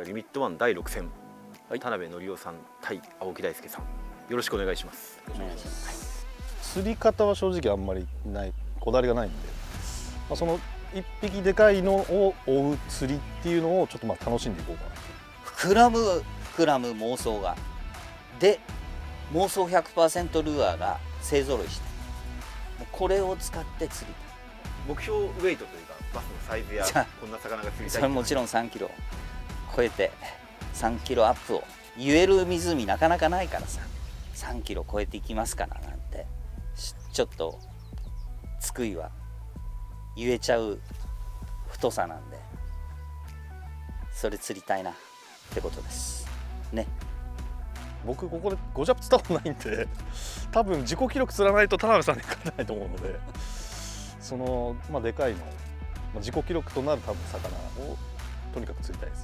リミット1第6戦、 はい、 田辺則夫さん対青木大輔さん、よろしくお願いします。 お願いします。 釣り方は正直あんまりないこだわりがないんで、その一匹でかいのを追う釣りっていうのをちょっと楽しんでいこうかな。 膨らむ妄想がで妄想 100% ルアーが勢ぞろいして、もうこれを使って釣りたい。 目標ウェイトというかバスのサイズやこんな魚が釣りたい、 それもちろん3キロ超えて3キロアップを言える湖なかなかないからさ、3キロ超えていきますからなんてちょっと津久井は言えちゃう太さなんで、それ釣りたいなってことですね。 僕ここで5ジャップ釣ったことないんで、多分自己記録釣らないと田辺さんに勝てないと思うので、そのでかいの、自己記録となる多分魚をとにかく釣りたいです。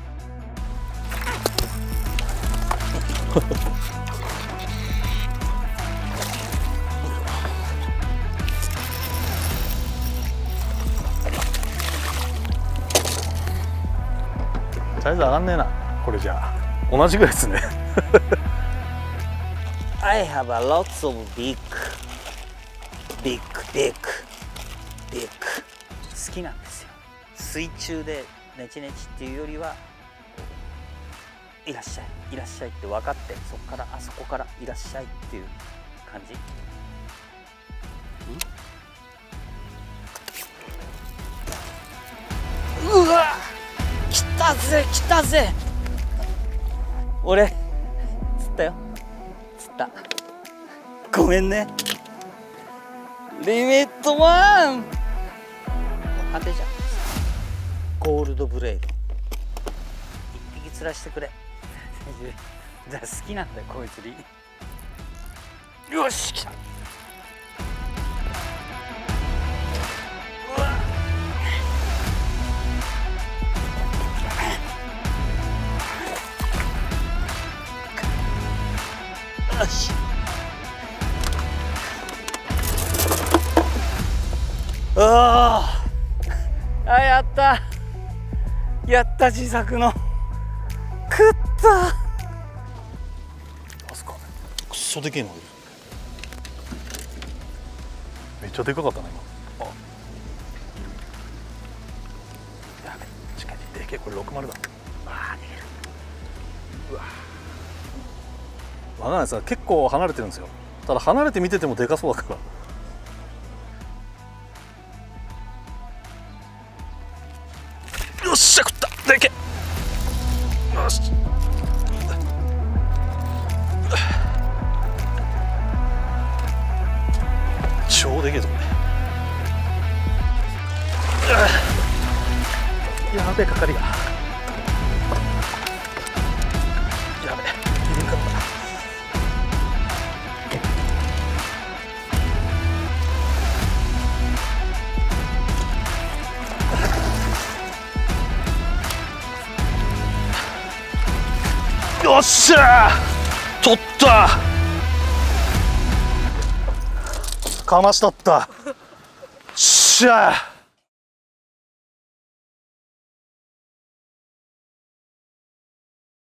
サイズ上がんねえなこれじゃあ。同じぐらいですね。 I have a lots of big 好きなんですよ。水中でネチネチっていうよりは、いらっしゃいいらっしゃいって分かって、そこからあそこからいらっしゃいっていう感じ。うわ来たぜ来たぜ。俺釣ったよ、釣った。ごめんね。リミット1当てじゃん。ゴールドブレード一匹釣らしてくれ。じゃあ好きなんだよこういう釣り。よし来た。よし。やったやった、自作の食った。 パスかくっそでけえのめっちゃでかかったな今。やべ近いでけえ。これ60だ。あ逃げる。うわ分かんないです。結構離れてるんですよ。ただ離れて見ててもでかそうだから。よっしゃ食った。でけえ。よし超でけえぞこれ。やべえかかりが。やべえ入れんかった。よっしゃー取った。かましとった。しゃー